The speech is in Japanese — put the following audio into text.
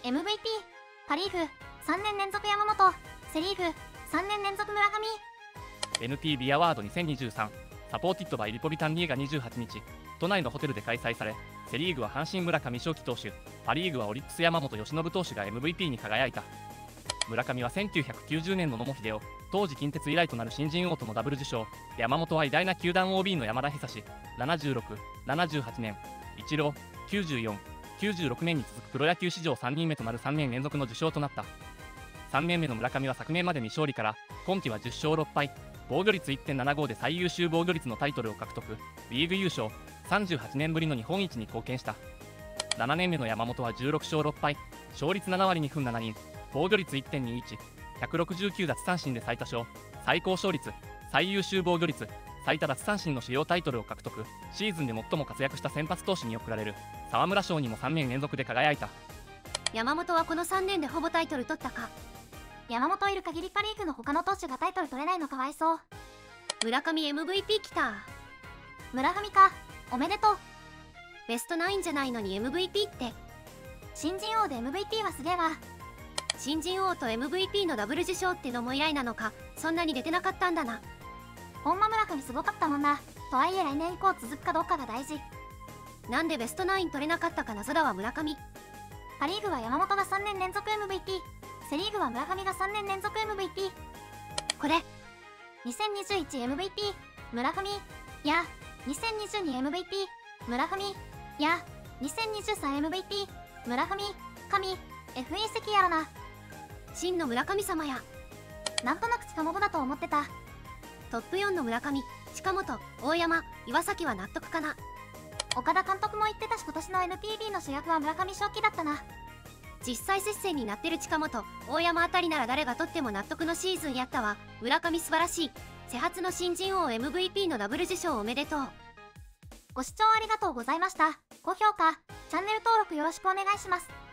MVP パ・リーグ3年連続山本、セ・リーグ3年連続村上。 NPB アワード2023サポーティッドバイリポビタンリーが28日都内のホテルで開催され、セ・リーグは阪神村上頌樹投手、パ・リーグはオリックス山本由伸投手が MVP に輝いた。村上は1990年の野茂英雄、当時近鉄以来となる新人王とのダブル受賞。山本は偉大な球団 OB の山田久志76、78年、イチロー94、96年に続くプロ野球史上3人目となる3年連続の受賞となった。3年目の村上は昨年まで未勝利から今季は10勝6敗、防御率 1.75 で最優秀防御率のタイトルを獲得、リーグ優勝、38年ぶりの日本一に貢献した。7年目の山本は16勝6敗、勝率7割2分7厘、防御率 1.21、169奪三振で最多勝、最高勝率、最優秀防御率、最多奪三振の主要タイトルを獲得。シーズンで最も活躍した先発投手に贈られる沢村賞にも3年連続で輝いた。 山本はこの3年でほぼタイトル取ったか。 山本いる限りパ・リーグの他の投手がタイトル取れないのかわいそう。 村上 MVP きた。 村上か、おめでとう。 ベストナインじゃないのに MVP って。 新人王で MVP はすげえわ。 新人王と MVP のダブル受賞ってのも以来なのか。そんなに出てなかったんだな。 ほんま村上すごかったもんな。とはいえ来年以降続くかどうかが大事。 なんでベストナイン取れなかったか謎だわ。村上。 パ・リーグは山本が3年連続 MVP、セ・リーグは村上が3年連続 MVP。 これ 2021MVP 村上や 2022MVP 村上や 2023MVP 村上神 FE 席やろな。 真の村神様や。 なんとなく近本だと思ってた。 トップ4の村上、近本、大山、岩崎は納得かな。 岡田監督も言ってたし、今年の NPB の主役は村上頌樹だったな。 実際接戦になってる近本、大山あたりなら誰が取っても納得のシーズンやったわ。村上素晴らしい。瀬発の新人王 MVP のダブル受賞おめでとう。 ご視聴ありがとうございました。高評価、チャンネル登録よろしくお願いします。